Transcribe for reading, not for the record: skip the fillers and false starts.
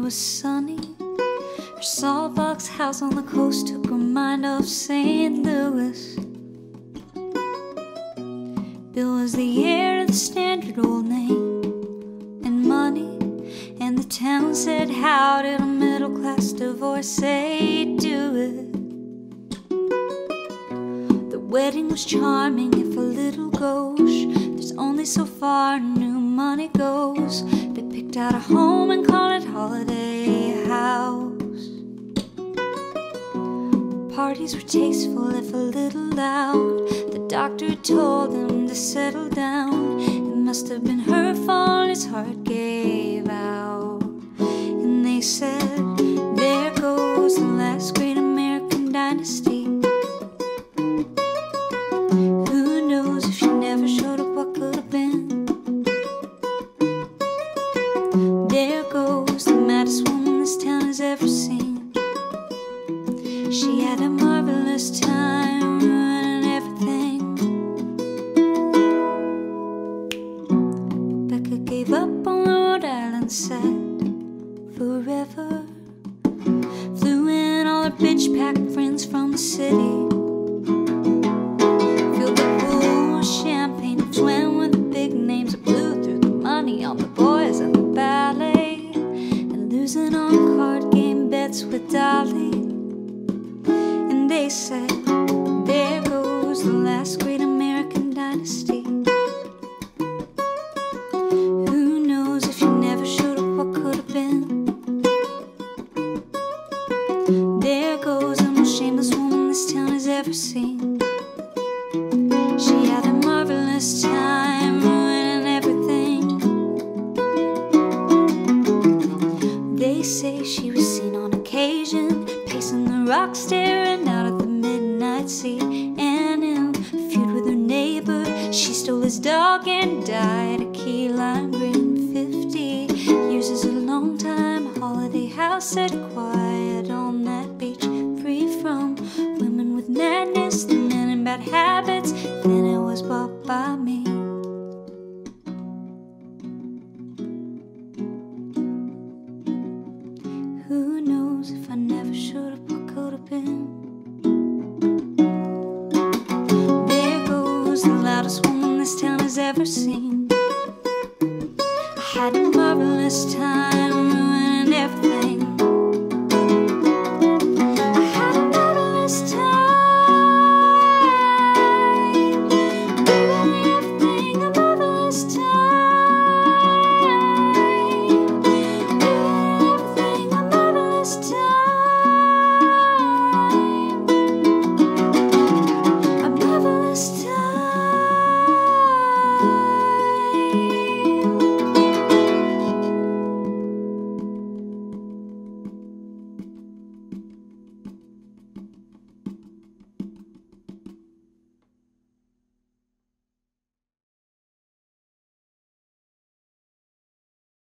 was sunny. Her sawbox house on the coast took her mind off St. Louis. Bill was the heir of the standard old name and money, and the town said, how did a middle-class divorcee do it? The wedding was charming, if a little gauche. There's only so far new money goes. They picked out a home and called it Holiday House. Parties were tasteful, if a little loud. The doctor told them to settle down. It must have been her fault his heart gave out. And they said, there goes the last great American dynasty. Who knows if she never showed up, what could have been? There goes the maddest woman this town has ever seen. She had a marvelous time ruining everything. Rebecca gave up on the Rhode Island set forever. Flew in all her bitch-packed friends from the city. Filled the pool with champagne and swam with the big names. Blew through the money on the boys and the ballet, and losing on card game bets with Dolly. And they said, there goes the last great American dynasty. Who knows if she never showed up, what could have been? There goes the most shameless woman this town has ever seen. She had a marvelous time ruining everything. They say she was seen on occasion pacing the rock, staring out at the midnight sea. And in a feud with her neighbor, she stole his dog and died a key lime green. 50 years is a long time. Holiday House said, quiet on that beach, free from women with madness, the men in bad habits. Then it was bought by me. Who knows if I never showed up, what could have been? There goes the loudest woman this town has ever seen. I had a marvelous time